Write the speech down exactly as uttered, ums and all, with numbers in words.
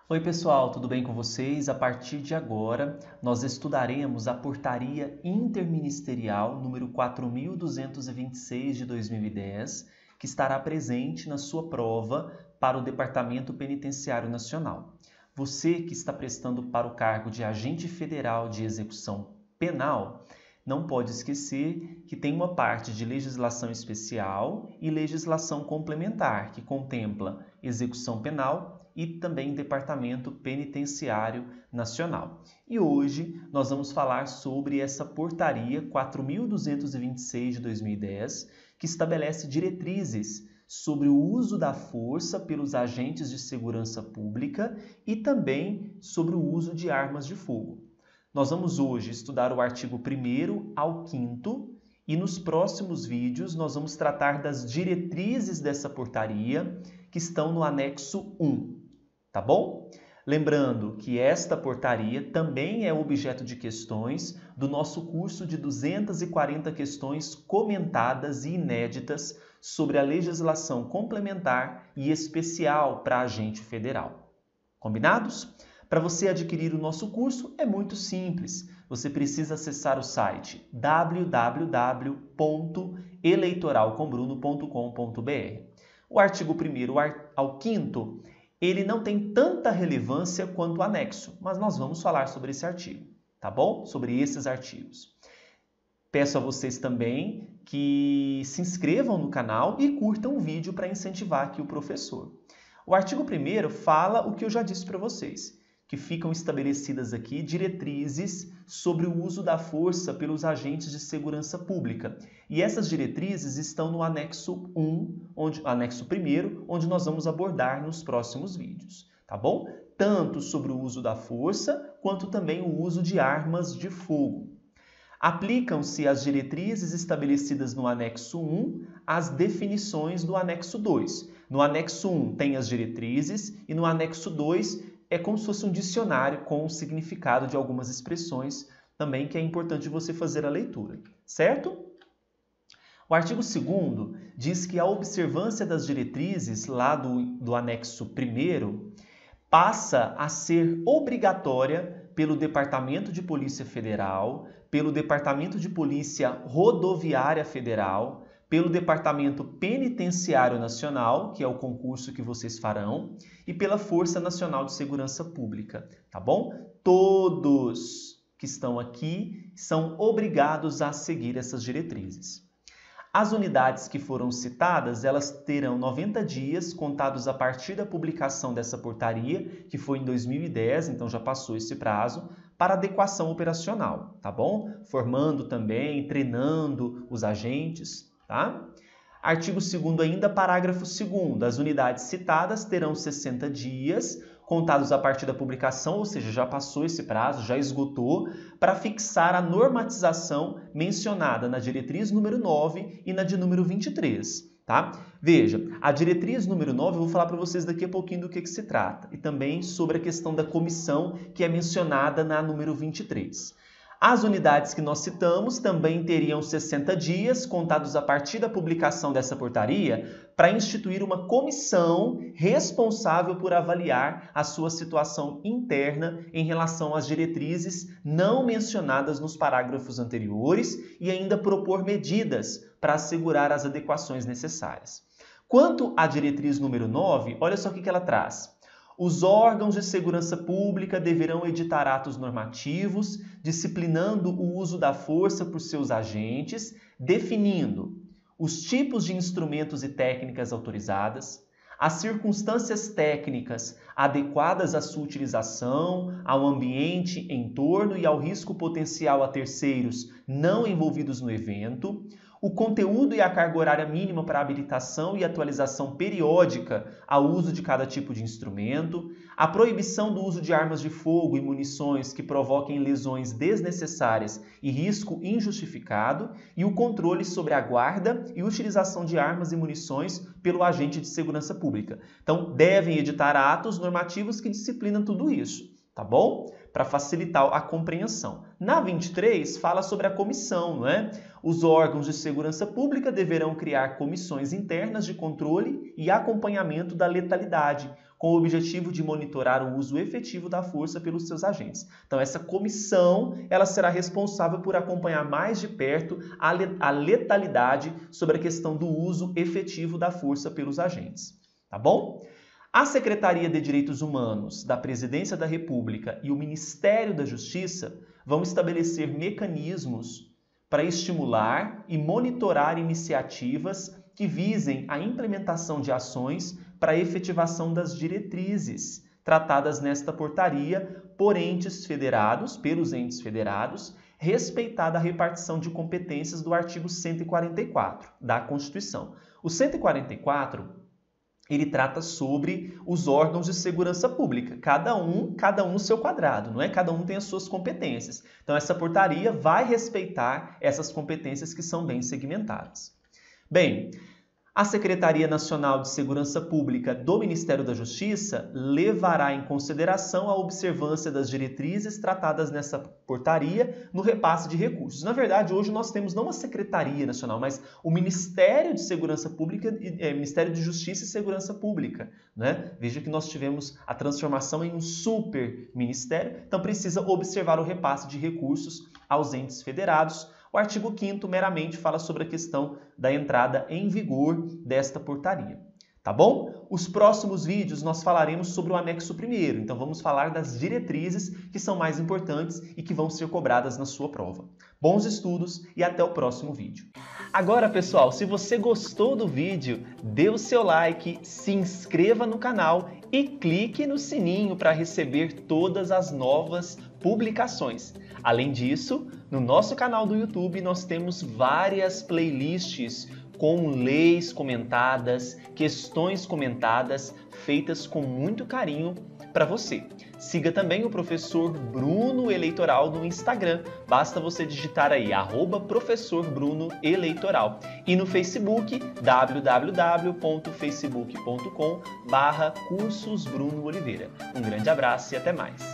Oi pessoal, tudo bem com vocês? A partir de agora, nós estudaremos a Portaria Interministerial número quatro mil duzentos e vinte e seis de dois mil e dez, que estará presente na sua prova para o Departamento Penitenciário Nacional. Você que está prestando para o cargo de Agente Federal de Execução Penal, não pode esquecer que tem uma parte de legislação especial e legislação complementar, que contempla execução penal e também Departamento Penitenciário Nacional. E hoje nós vamos falar sobre essa Portaria quatro mil duzentos e vinte e seis de dois mil e dez, que estabelece diretrizes sobre o uso da força pelos agentes de segurança pública e também sobre o uso de armas de fogo. Nós vamos hoje estudar o artigo primeiro ao quinto e nos próximos vídeos nós vamos tratar das diretrizes dessa portaria que estão no anexo um, tá bom? Lembrando que esta portaria também é objeto de questões do nosso curso de duzentas e quarenta questões comentadas e inéditas sobre a legislação complementar e especial para agente federal. Combinados? Para você adquirir o nosso curso é muito simples. Você precisa acessar o site w w w ponto eleitoral com bruno ponto com ponto b r. O artigo primeiro ao quinto, ele não tem tanta relevância quanto o anexo, mas nós vamos falar sobre esse artigo, tá bom? Sobre esses artigos. Peço a vocês também que se inscrevam no canal e curtam o vídeo para incentivar aqui o professor. O artigo primeiro fala o que eu já disse para vocês, que ficam estabelecidas aqui diretrizes sobre o uso da força pelos agentes de segurança pública. E essas diretrizes estão no anexo um, onde, anexo primeiro, onde nós vamos abordar nos próximos vídeos, tá bom? Tanto sobre o uso da força, quanto também o uso de armas de fogo. Aplicam-se as diretrizes estabelecidas no anexo um às definições do anexo dois. No anexo um tem as diretrizes e no anexo dois é como se fosse um dicionário com o significado de algumas expressões também que é importante você fazer a leitura, certo? O artigo segundo diz que a observância das diretrizes lá do, do anexo primeiro passa a ser obrigatória pelo Departamento de Polícia Federal, pelo Departamento de Polícia Rodoviária Federal, pelo Departamento Penitenciário Nacional, que é o concurso que vocês farão, e pela Força Nacional de Segurança Pública, tá bom? Todos que estão aqui são obrigados a seguir essas diretrizes. As unidades que foram citadas, elas terão noventa dias contados a partir da publicação dessa portaria, que foi em dois mil e dez, então já passou esse prazo, para adequação operacional, tá bom? Formando também, treinando os agentes, tá? Artigo segundo ainda, parágrafo segundo. As unidades citadas terão sessenta dias, contados a partir da publicação, ou seja, já passou esse prazo, já esgotou, para fixar a normatização mencionada na diretriz número nove e na de número vinte e três. Tá? Veja, a diretriz número nove, eu vou falar para vocês daqui a pouquinho do que, que se trata, e também sobre a questão da comissão que é mencionada na número vinte e três. As unidades que nós citamos também teriam sessenta dias, contados a partir da publicação dessa portaria, para instituir uma comissão responsável por avaliar a sua situação interna em relação às diretrizes não mencionadas nos parágrafos anteriores e ainda propor medidas para assegurar as adequações necessárias. Quanto à diretriz número nove, olha só o que ela traz. Os órgãos de segurança pública deverão editar atos normativos, disciplinando o uso da força por seus agentes, definindo os tipos de instrumentos e técnicas autorizadas, as circunstâncias técnicas adequadas à sua utilização, ao ambiente em torno e ao risco potencial a terceiros não envolvidos no evento, o conteúdo e a carga horária mínima para habilitação e atualização periódica ao uso de cada tipo de instrumento, a proibição do uso de armas de fogo e munições que provoquem lesões desnecessárias e risco injustificado e o controle sobre a guarda e utilização de armas e munições pelo agente de segurança pública. Então, devem editar atos normativos que disciplinam tudo isso, tá bom? Para facilitar a compreensão. Na vinte e três, fala sobre a comissão, não é? Os órgãos de segurança pública deverão criar comissões internas de controle e acompanhamento da letalidade, com o objetivo de monitorar o uso efetivo da força pelos seus agentes. Então, essa comissão ela será responsável por acompanhar mais de perto a letalidade sobre a questão do uso efetivo da força pelos agentes. Tá bom? A Secretaria de Direitos Humanos da Presidência da República e o Ministério da Justiça vão estabelecer mecanismos para estimular e monitorar iniciativas que visem a implementação de ações para a efetivação das diretrizes tratadas nesta portaria por entes federados, pelos entes federados, respeitada a repartição de competências do artigo cento e quarenta e quatro da Constituição. O cento e quarenta e quatro ele trata sobre os órgãos de segurança pública, cada um, cada um no seu quadrado, não é? Cada um tem as suas competências. Então essa portaria vai respeitar essas competências que são bem segmentadas. Bem, a Secretaria Nacional de Segurança Pública do Ministério da Justiça levará em consideração a observância das diretrizes tratadas nessa portaria no repasse de recursos. Na verdade, hoje nós temos não uma Secretaria Nacional, mas o Ministério de Segurança Pública, é, Ministério de Justiça e Segurança Pública, né? Veja que nós tivemos a transformação em um super ministério, então precisa observar o repasse de recursos aos entes federados. O artigo quinto meramente fala sobre a questão da entrada em vigor desta portaria. Tá bom? Os próximos vídeos nós falaremos sobre o anexo primeiro, então vamos falar das diretrizes que são mais importantes e que vão ser cobradas na sua prova. Bons estudos e até o próximo vídeo. Agora, pessoal, se você gostou do vídeo, dê o seu like, se inscreva no canal e clique no sininho para receber todas as novas publicações. Além disso, no nosso canal do YouTube nós temos várias playlists com leis comentadas, questões comentadas, feitas com muito carinho para você. Siga também o professor Bruno Eleitoral no Instagram. Basta você digitar aí, arroba professor Bruno Eleitoral. E no Facebook, w w w ponto facebook ponto com barra cursos Bruno Oliveira. Um grande abraço e até mais.